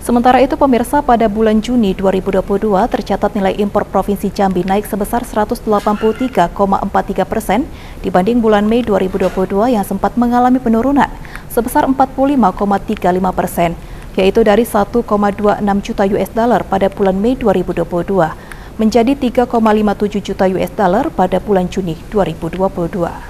Sementara itu pemirsa, pada bulan Juni 2022 tercatat nilai impor Provinsi Jambi naik sebesar 183,43% dibanding bulan Mei 2022 yang sempat mengalami penurunan sebesar 45,35%, yaitu dari 1,26 juta US dollar pada bulan Mei 2022 menjadi 3,57 juta US dollar pada bulan Juni 2022.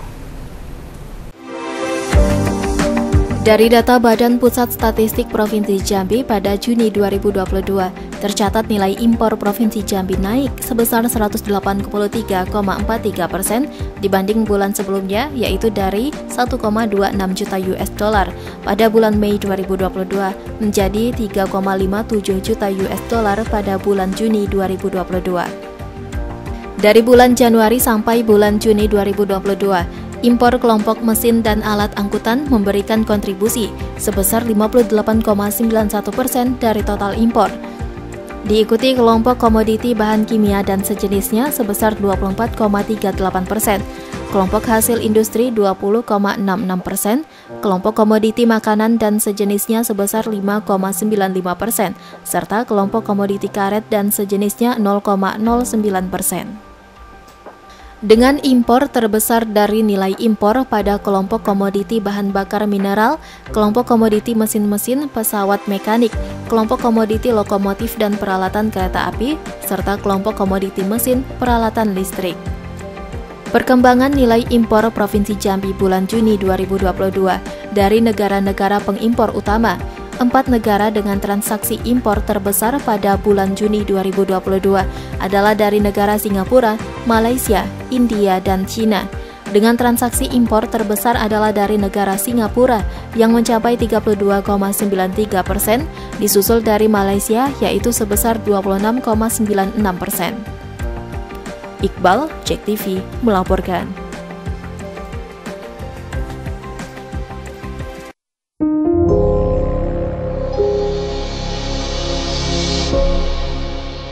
Dari data Badan Pusat Statistik Provinsi Jambi pada Juni 2022, tercatat nilai impor Provinsi Jambi naik sebesar 183,43% dibanding bulan sebelumnya, yaitu dari 1,26 juta US dollar pada bulan Mei 2022 menjadi 3,57 juta US dollar pada bulan Juni 2022. Dari bulan Januari sampai bulan Juni 2022, impor kelompok mesin dan alat angkutan memberikan kontribusi sebesar 58,91% dari total impor. Diikuti kelompok komoditi bahan kimia dan sejenisnya sebesar 24,38%, kelompok hasil industri 20,66%, kelompok komoditi makanan dan sejenisnya sebesar 5,95%, serta kelompok komoditi karet dan sejenisnya 0,09%. Dengan impor terbesar dari nilai impor pada kelompok komoditi bahan bakar mineral, kelompok komoditi mesin-mesin, pesawat mekanik, kelompok komoditi lokomotif dan peralatan kereta api, serta kelompok komoditi mesin, peralatan listrik. Perkembangan nilai impor Provinsi Jambi bulan Juni 2022 dari negara-negara pengimpor utama. 4 negara dengan transaksi impor terbesar pada bulan Juni 2022 adalah dari negara Singapura, Malaysia, India, dan China. Dengan transaksi impor terbesar adalah dari negara Singapura yang mencapai 32,93%, disusul dari Malaysia yaitu sebesar 26,96%. Iqbal, JEK TV, melaporkan.